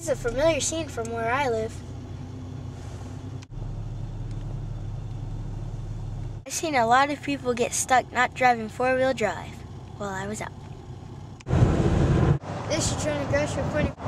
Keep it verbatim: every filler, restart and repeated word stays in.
is a familiar scene from where I live. I've seen a lot of people get stuck not driving four-wheel drive while I was out. This is Trinity Gross reporting.